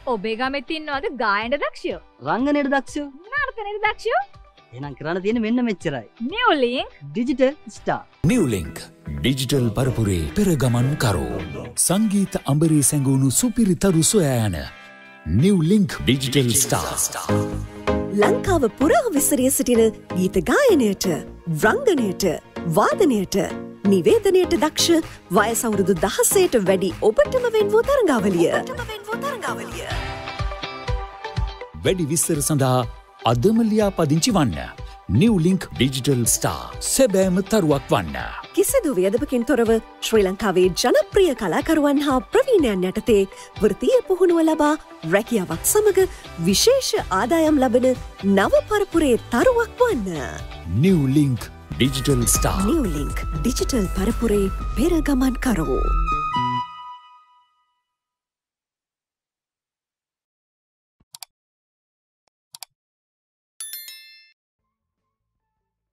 ඔබේ ගමෙත් ඉන්නවද ගායන දක්ෂයෝ? රංගනයට දක්ෂයෝ? නර්තනයට දක්ෂයෝ? එහෙනම් කරන්න තියෙන්නේ මෙන්න මෙච්චරයි. New Link Digital Star. New Link digital පරපුරේ පෙරගමන් කරෝ. සංගීත අඹරේ සැඟවුණු සුපිරිතරු සොයා යන New Link Digital Star. ලංකාව පුරා විසිරී සිටින ගීත ගායනයට, රංගනයට, වාදනයට, නිවේදනයට දක්ෂ වයස අවුරුදු 16ට වැඩි ඔබටම වෙන් වූ තරඟාවලිය. වැඩි විස්තර සඳහා අදම ලියාපදිංචි වන්න. New Link Digital Star. සැබෑම තරුවක් වන්න. කිසිදු වියදමකින් තොරව ශ්‍රී ලංකාවේ ජනප්‍රිය කලාකරුවන් හා ප්‍රවීණයන් යටතේ වෘත්තීය පුහුණුව ලබා රැකියාවක් සමග විශේෂ ආදායම් ලබන නව පරපුරේ තරුවක් වන්න. New Link Digital Star. New Link Digital පරපුරේ පෙරගමන් කරෝ.